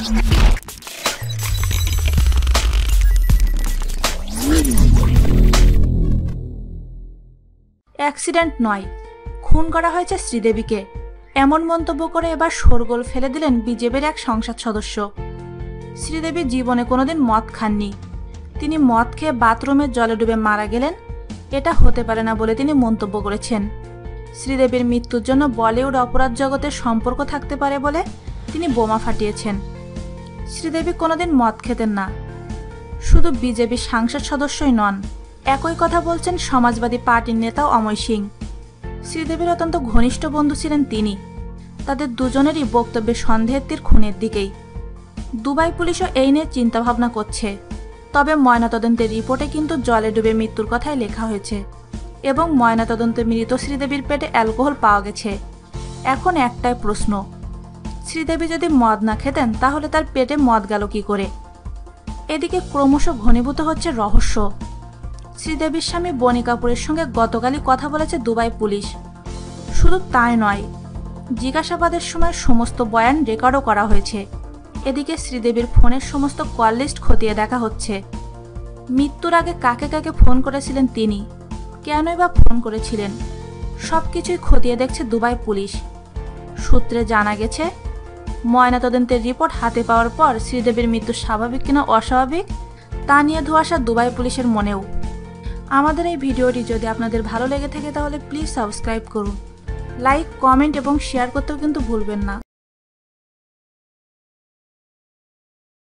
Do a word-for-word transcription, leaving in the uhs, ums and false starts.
Accident নয়, খুন করা হয়েছে শ্রীদেবীকে, এমন মন্তব্য করে এবার শোরগোল ফেলে দিলেন বিজেপির এক সংসদ সদস্য। শ্রীদেবী জীবনে কোনোদিন মদ খাননি, তিনি মদ খেয়ে বাথরুমের জলে ডুবে মারা গেলেন, এটা হতে পারে না বলে তিনি মন্তব্য করেছেন। শ্রীদেবীর মৃত্যুর জন্য বলিউড অপরাধ জগতের সম্পর্ক থাকতে পারে বলে তিনি বোমা ফাটিয়েছেন। শ্রীদেবী কোনোদিন মদ খেতেন না। শুধু বিজেপির সাংসদ সদস্যই নন, একই কথা বলছেন সমাজবাদী পার্টির নেতা অময় সিং। শ্রীদেবীর অত্যন্ত ঘনিষ্ঠ বন্ধু ছিলেন তিনি। তাদের দুজনেরই বক্তব্যে সন্দেহের তীর খুনের দিকেই। দুবাই পুলিশও এই নিয়ে চিন্তাভাবনা করছে, তবে ময়নাতদন্তের রিপোর্টে কিন্তু জলে ডুবে মৃত্যুর কথাই লেখা হয়েছে এবং ময়নাতদন্তে মৃত শ্রীদেবীর পেটে অ্যালকোহল পাওয়া গেছে। এখন একটাই প্রশ্ন, শ্রীদেবী যদি মদ না খেতেন তাহলে তার পেটে মদ গেল কী করে? এদিকে ক্রমশ ঘনীভূত হচ্ছে রহস্য। শ্রীদেবীর স্বামী বনি কাপুরের সঙ্গে গতকালই কথা বলেছে দুবাই পুলিশ। শুধু তাই নয়, জিজ্ঞাসাবাদের সময় সমস্ত বয়ান রেকর্ডও করা হয়েছে। এদিকে শ্রীদেবীর ফোনের সমস্ত কল লিস্ট খতিয়ে দেখা হচ্ছে। মৃত্যুর আগে কাকে কাকে ফোন করেছিলেন তিনি, কেনই বা ফোন করেছিলেন, সব কিছুই খতিয়ে দেখছে দুবাই পুলিশ। সূত্রে জানা গেছে, ময়নাতদন্তের রিপোর্ট হাতে পাওয়ার পর শ্রীদেবীর মৃত্যু স্বাভাবিক কিনা অস্বাভাবিক তা নিয়ে ধোঁয়াশা দুবাই পুলিশের মনেও। আমাদের এই ভিডিওটি যদি আপনাদের ভালো লেগে থাকে তাহলে প্লিজ সাবস্ক্রাইব করুন, লাইক, কমেন্ট এবং শেয়ার করতেও কিন্তু ভুলবেন না।